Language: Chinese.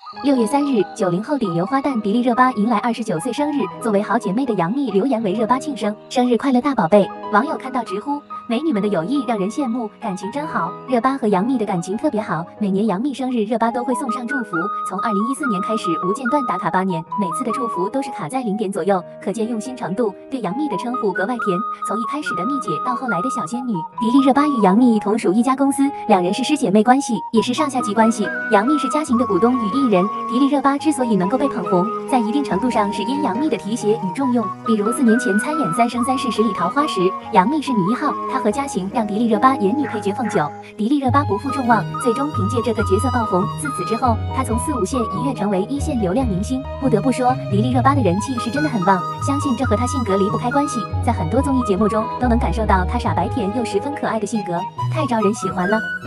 6月3日，90后顶流花旦迪丽热巴迎来29岁生日。作为好姐妹的杨幂留言为热巴庆生，生日快乐大宝贝。网友看到直呼，美女们的友谊让人羡慕，感情真好。热巴和杨幂的感情特别好，每年杨幂生日，热巴都会送上祝福。从2014年开始无间断打卡8年，每次的祝福都是卡在0点左右，可见用心程度。对杨幂的称呼格外甜，从一开始的蜜姐到后来的小仙女。迪丽热巴与杨幂同属一家公司，两人是师姐妹关系，也是上下级关系。杨幂是嘉行的股东与艺人。迪丽热巴之所以能够被捧红，在一定程度上是因杨幂的提携与重用。比如4年前参演《三生三世十里桃花》时，杨幂是女1号，她和嘉行让迪丽热巴演女配角凤九，迪丽热巴不负众望，最终凭借这个角色爆红。自此之后，她从4、5线一跃成为1线流量明星。不得不说，迪丽热巴的人气是真的很旺，相信这和她性格离不开关系。在很多综艺节目中都能感受到她傻白甜又十分可爱的性格，太招人喜欢了。